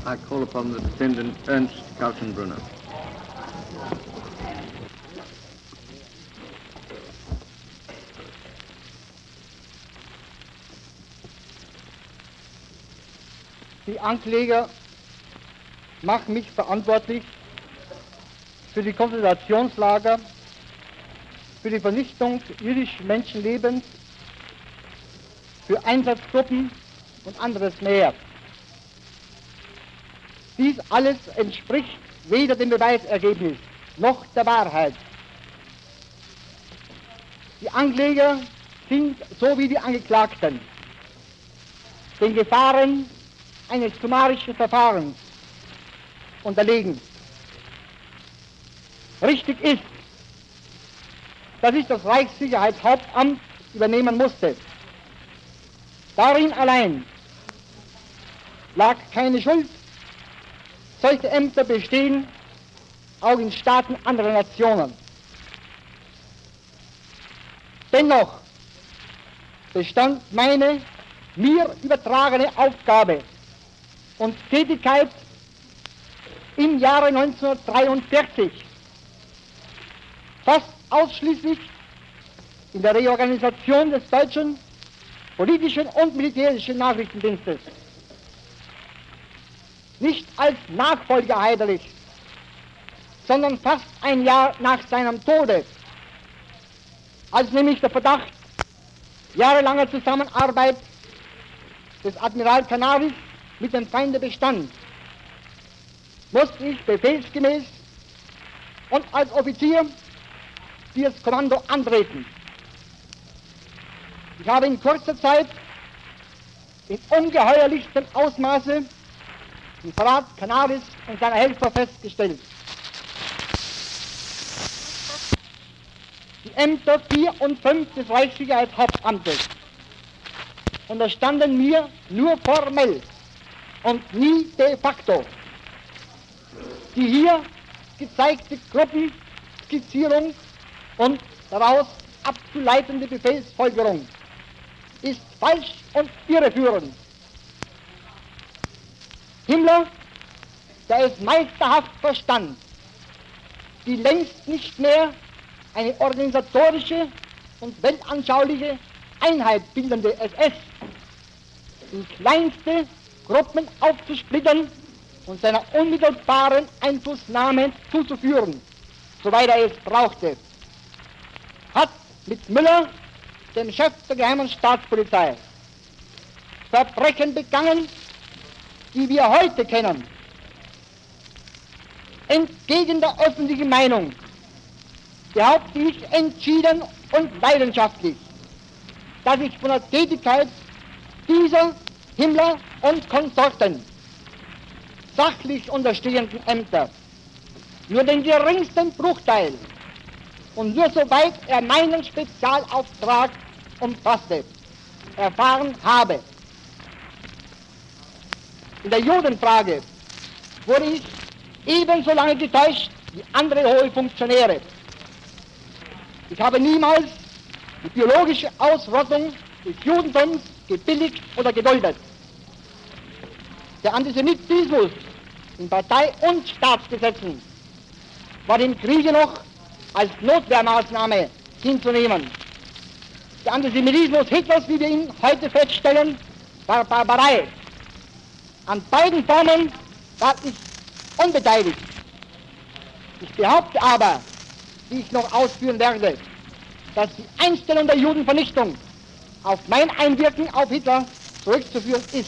I call upon the defendant Ernst Kaltenbrunner. Die Ankläger machen mich verantwortlich für die Konzentrationslager, für die Vernichtung jüdischen Menschenlebens, für Einsatzgruppen und anderes mehr. Dies alles entspricht weder dem Beweisergebnis noch der Wahrheit. Die Ankläger sind, so wie die Angeklagten, den Gefahren eines summarischen Verfahrens unterlegen. Richtig ist, dass ich das Reichssicherheitshauptamt übernehmen musste. Darin allein lag keine Schuld. Solche Ämter bestehen auch in Staaten anderer Nationen. Dennoch bestand meine mir übertragene Aufgabe und Tätigkeit im Jahre 1943 fast ausschließlich in der Reorganisation des deutschen politischen und militärischen Nachrichtendienstes. Nicht als Nachfolger Heiderlichs, sondern fast ein Jahr nach seinem Tode, als nämlich der Verdacht jahrelanger Zusammenarbeit des Admiral Canaris mit dem Feinde bestand, musste ich befehlsgemäß und als Offizier dieses Kommando antreten. Ich habe in kurzer Zeit in ungeheuerlichstem Ausmaße den Verrat Canaris und seiner Helfer festgestellt. Die Ämter 4 und 5 des Reichssicherheitshauptamtes unterstanden mir nur formell und nie de facto. Die hier gezeigte Gruppenskizzierung und daraus abzuleitende Befehlsfolgerung ist falsch und irreführend. Himmler, der es meisterhaft verstand, die längst nicht mehr eine organisatorische und weltanschauliche Einheit bildende SS in kleinste Gruppen aufzusplittern und seiner unmittelbaren Einflussnahme zuzuführen, soweit er es brauchte, hat mit Müller, dem Chef der Geheimen Staatspolizei, Verbrechen begangen, die wir heute kennen. Entgegen der öffentlichen Meinung behaupte ich entschieden und leidenschaftlich, dass ich von der Tätigkeit dieser Himmler und Konsorten sachlich unterstehenden Ämter nur den geringsten Bruchteil und nur soweit er meinen Spezialauftrag umfasste, erfahren habe. In der Judenfrage wurde ich ebenso lange getäuscht wie andere hohe Funktionäre. Ich habe niemals die biologische Ausrottung des Judentums gebilligt oder geduldet. Der Antisemitismus in Partei- und Staatsgesetzen war im Kriege noch als Notwehrmaßnahme hinzunehmen. Der Antisemitismus Hitlers, wie wir ihn heute feststellen, war Barbarei. An beiden Formen war ich unbeteiligt. Ich behaupte aber, wie ich noch ausführen werde, dass die Einstellung der Judenvernichtung auf mein Einwirken auf Hitler zurückzuführen ist.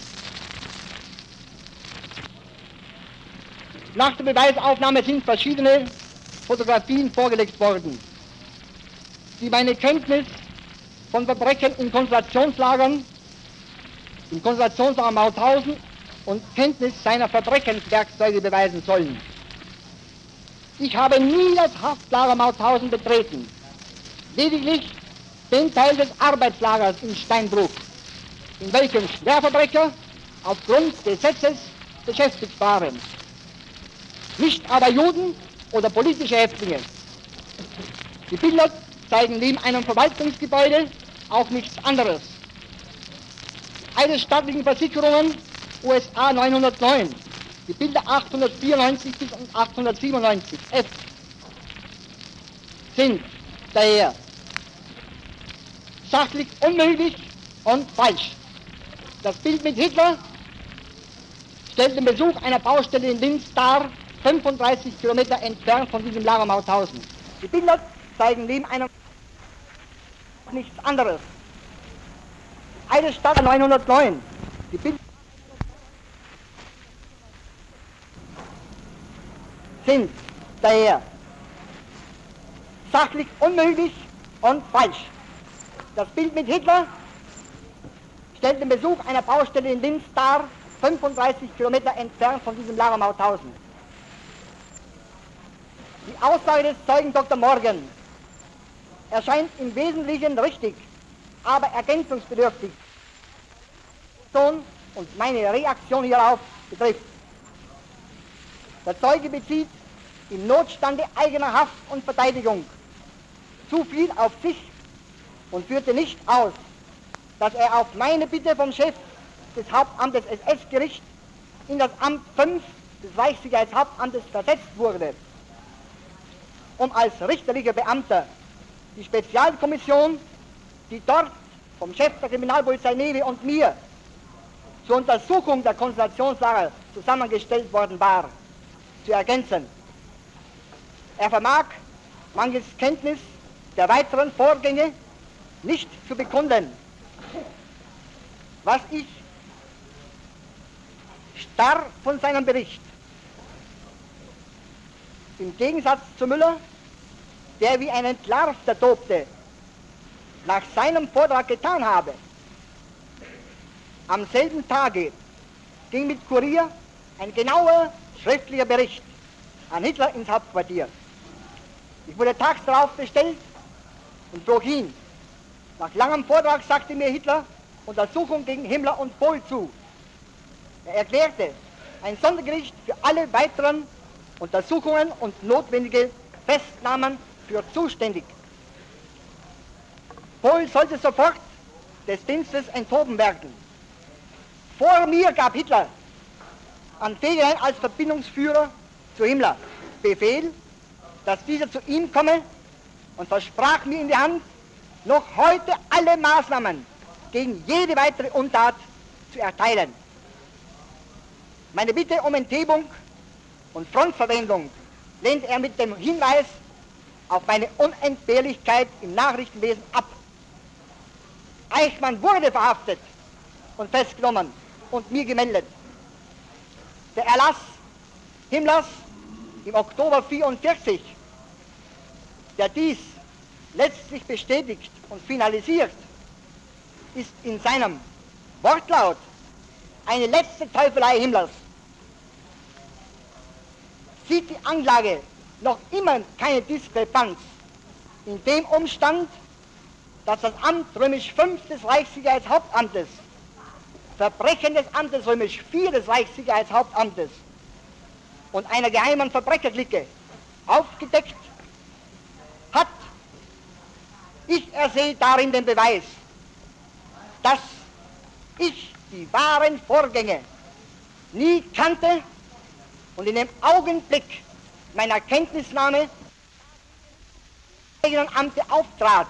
Nach der Beweisaufnahme sind verschiedene Fotografien vorgelegt worden, die meine Kenntnis von Verbrechen in Konzentrationslagern, im Konzentrationslager Mauthausen und Kenntnis seiner Verbrechenswerkzeuge beweisen sollen. Ich habe nie das Haftlager Mauthausen betreten, lediglich den Teil des Arbeitslagers in Steinbruch, in welchem Schwerverbrecher aufgrund des Gesetzes beschäftigt waren. Nicht aber Juden oder politische Häftlinge. Die Bilder zeigen neben einem Verwaltungsgebäude auch nichts anderes. Eidesstattlichen Versicherungen USA 909 die Bilder 894 bis 897 F sind daher sachlich unmöglich und falsch. Das Bild mit Hitler stellt den Besuch einer Baustelle in Linz dar, 35 Kilometer entfernt von diesem Lager Mauthausen. Die Bilder zeigen neben einem nichts anderes. Eine Stadt 909. Die Bilder sind daher sachlich unmöglich und falsch. Das Bild mit Hitler stellt den Besuch einer Baustelle in Linz dar, 35 Kilometer entfernt von diesem Lager Mauthausen. Die Aussage des Zeugen Dr. Morgan erscheint im Wesentlichen richtig, aber ergänzungsbedürftig. Und meine Reaktion hierauf betrifft. Der Zeuge bezieht im Notstande eigener Haft und Verteidigung zu viel auf sich und führte nicht aus, dass er auf meine Bitte vom Chef des Hauptamtes SS-Gericht in das Amt 5 des Reichssicherheitshauptamtes versetzt wurde, um als richterlicher Beamter die Spezialkommission, die dort vom Chef der Kriminalpolizei Newe und mir zur Untersuchung der Konzentrationslager zusammengestellt worden war, zu ergänzen. Er vermag mangels Kenntnis der weiteren Vorgänge nicht zu bekunden, was ich starr von seinem Bericht im Gegensatz zu Müller, der wie ein Entlarvter tobte, nach seinem Vortrag getan habe. Am selben Tage ging mit Kurier ein genauer schriftlicher Bericht an Hitler ins Hauptquartier. Ich wurde tags darauf bestellt und flog hin. Nach langem Vortrag sagte mir Hitler Untersuchung gegen Himmler und Kohl zu. Er erklärte ein Sondergericht für alle weiteren Untersuchungen und notwendige Festnahmen für zuständig. Kohl sollte sofort des Dienstes enthoben werden. Vor mir gab Hitler an Fegerein als Verbindungsführer zu Himmler Befehl, dass dieser zu ihm komme und versprach mir in die Hand, noch heute alle Maßnahmen gegen jede weitere Untat zu erteilen. Meine Bitte um Enthebung und Frontverwendung lehnt er mit dem Hinweis auf meine Unentbehrlichkeit im Nachrichtenwesen ab. Eichmann wurde verhaftet und festgenommen und mir gemeldet. Der Erlass Himmlers im Oktober 1944, der dies letztlich bestätigt und finalisiert, ist in seinem Wortlaut eine letzte Teufelei Himmlers. Sieht die Anklage noch immer keine Diskrepanz in dem Umstand, dass das Amt römisch 5 des Reichssicherheitshauptamtes Verbrechen des Amtes römisch 4 des Reichssicherheitshauptamtes und einer geheimen Verbrecherklicke aufgedeckt hat. Ich ersehe darin den Beweis, dass ich die wahren Vorgänge nie kannte und in dem Augenblick meiner Kenntnisnahme im eigenen Amte auftrat,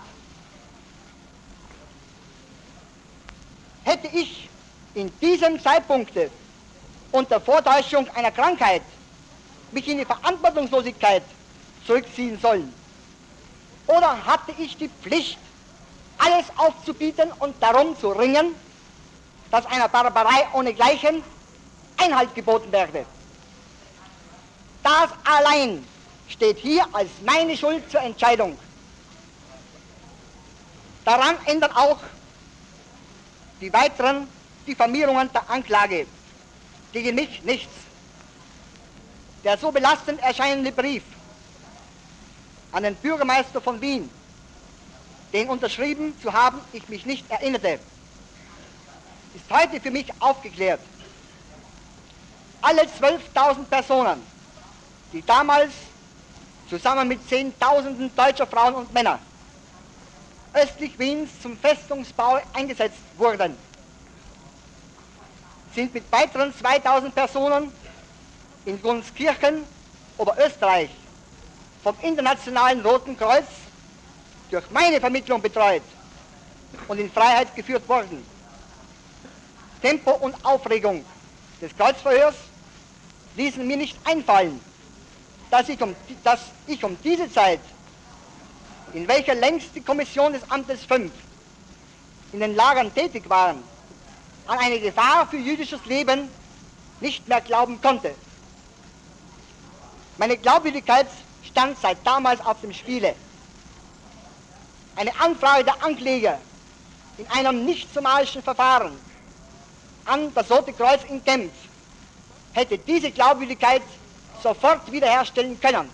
hätte ich in diesem Zeitpunkte unter Vortäuschung einer Krankheit mich in die Verantwortungslosigkeit zurückziehen sollen? Oder hatte ich die Pflicht, alles aufzubieten und darum zu ringen, dass einer Barbarei ohnegleichen Einhalt geboten werde? Das allein steht hier als meine Schuld zur Entscheidung. Daran ändern auch die weiteren Diffamierungen der Anklage gegen mich nichts. Der so belastend erscheinende Brief an den Bürgermeister von Wien, den unterschrieben zu haben ich mich nicht erinnerte, ist heute für mich aufgeklärt. Alle 12.000 Personen, die damals zusammen mit Zehntausenden deutscher Frauen und Männer östlich Wiens zum Festungsbau eingesetzt wurden, sind mit weiteren 2.000 Personen in Gunskirchen, Oberösterreich, vom Internationalen Roten Kreuz durch meine Vermittlung betreut und in Freiheit geführt worden. Tempo und Aufregung des Kreuzverhörs ließen mir nicht einfallen, dass ich um diese Zeit, in welcher längst die Kommission des Amtes 5 in den Lagern tätig waren, an eine Gefahr für jüdisches Leben nicht mehr glauben konnte. Meine Glaubwürdigkeit stand seit damals auf dem Spiele. Eine Anfrage der Ankläger in einem nicht summarischen Verfahren an das Rote Kreuz in Genf hätte diese Glaubwürdigkeit sofort wiederherstellen können.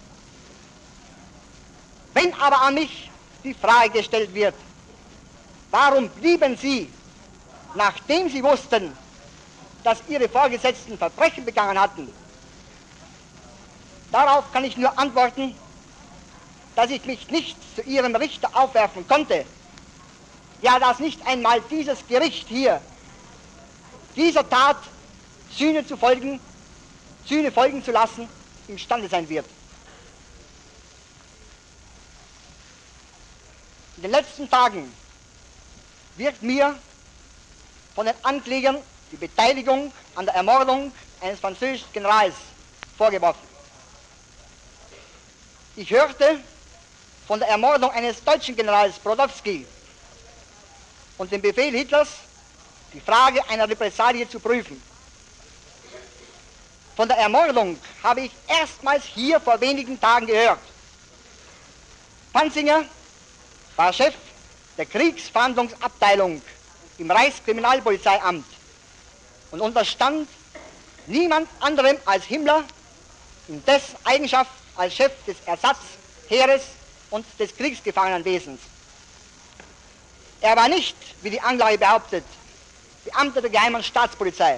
Wenn aber an mich die Frage gestellt wird, warum blieben Sie, nachdem Sie wussten, dass Ihre Vorgesetzten Verbrechen begangen hatten, darauf kann ich nur antworten, dass ich mich nicht zu Ihrem Richter aufwerfen konnte, ja, dass nicht einmal dieses Gericht hier dieser Tat Sühne folgen zu lassen, imstande sein wird. In den letzten Tagen wird mir von den Anklägern die Beteiligung an der Ermordung eines französischen Generals vorgeworfen. Ich hörte von der Ermordung eines deutschen Generals Brodowski und dem Befehl Hitlers, die Frage einer Repressalie zu prüfen. Von der Ermordung habe ich erstmals hier vor wenigen Tagen gehört. Panzinger war Chef der Kriegsfahndungsabteilung im Reichskriminalpolizeiamt und unterstand niemand anderem als Himmler in dessen Eigenschaft als Chef des Ersatzheeres und des Kriegsgefangenenwesens. Er war nicht, wie die Anklage behauptet, Beamter der Geheimen Staatspolizei.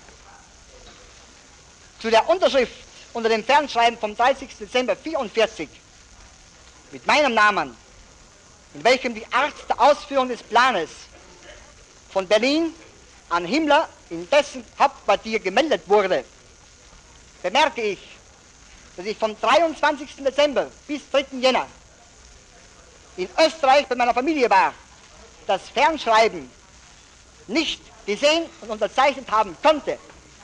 Zu der Unterschrift unter dem Fernschreiben vom 30. Dezember 1944 mit meinem Namen, in welchem die Art der Ausführung des Planes von Berlin an Himmler in dessen Hauptquartier gemeldet wurde, bemerke ich, dass ich vom 23. Dezember bis 3. Jänner in Österreich bei meiner Familie war, das Fernschreiben nicht gesehen und unterzeichnet haben konnte.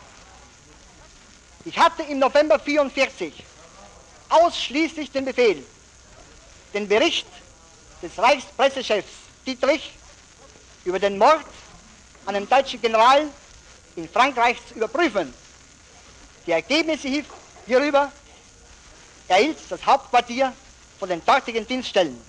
Ich hatte im November 1944 ausschließlich den Befehl, den Bericht des Reichspressechefs Dietrich über den Mord an einem deutschen General in Frankreich zu überprüfen. Die Ergebnisse hierüber erhielt das Hauptquartier von den dortigen Dienststellen.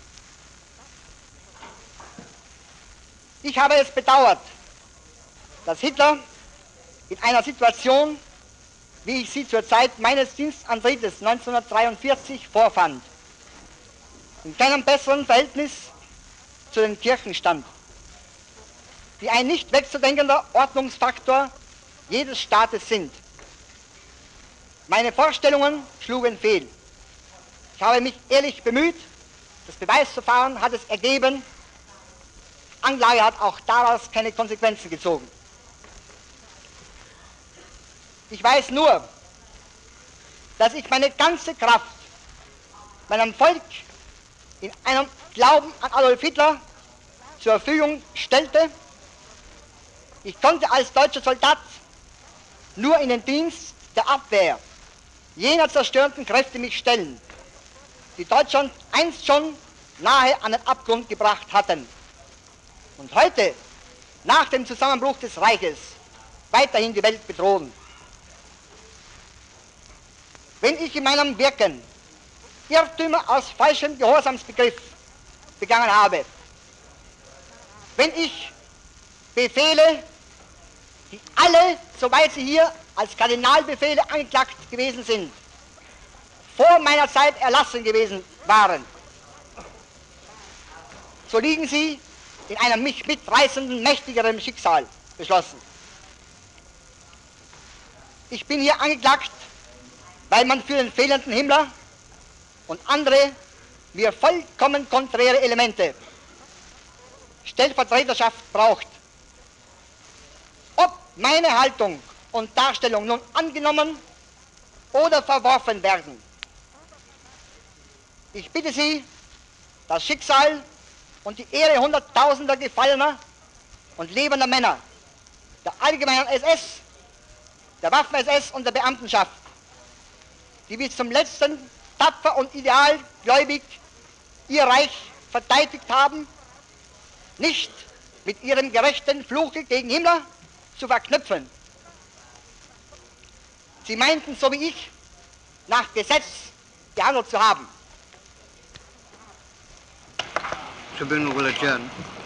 Ich habe es bedauert, dass Hitler in einer Situation, wie ich sie zur Zeit meines Dienstantritts 1943 vorfand, in keinem besseren Verhältnis zu den Kirchen stand, die ein nicht wegzudenkender Ordnungsfaktor jedes Staates sind. Meine Vorstellungen schlugen fehl. Ich habe mich ehrlich bemüht, das Beweisverfahren hat es ergeben, die Anklage hat auch daraus keine Konsequenzen gezogen. Ich weiß nur, dass ich meine ganze Kraft meinem Volk in einem Glauben an Adolf Hitler zur Verfügung stellte. Ich konnte als deutscher Soldat nur in den Dienst der Abwehr jener zerstörenden Kräfte mich stellen, die Deutschland einst schon nahe an den Abgrund gebracht hatten und heute, nach dem Zusammenbruch des Reiches, weiterhin die Welt bedrohen. Wenn ich in meinem Wirken Irrtümer aus falschem Gehorsamsbegriff begangen habe, wenn ich Befehle, die alle, soweit sie hier als Kardinalbefehle angeklagt gewesen sind, vor meiner Zeit erlassen gewesen waren, so liegen sie in einem mich mitreißenden, mächtigeren Schicksal beschlossen. Ich bin hier angeklagt, weil man für den fehlenden Himmler und andere mir vollkommen konträre Elemente Stellvertreterschaft braucht. Ob meine Haltung und Darstellung nun angenommen oder verworfen werden. Ich bitte Sie, das Schicksal und die Ehre hunderttausender gefallener und lebender Männer der allgemeinen SS, der Waffen-SS und der Beamtenschaft, die bis zum letzten tapfer und idealgläubig ihr Reich verteidigt haben, nicht mit ihrem gerechten Fluche gegen Himmler zu verknüpfen. Sie meinten, so wie ich, nach Gesetz gehandelt zu haben. Tribunal will adjourn.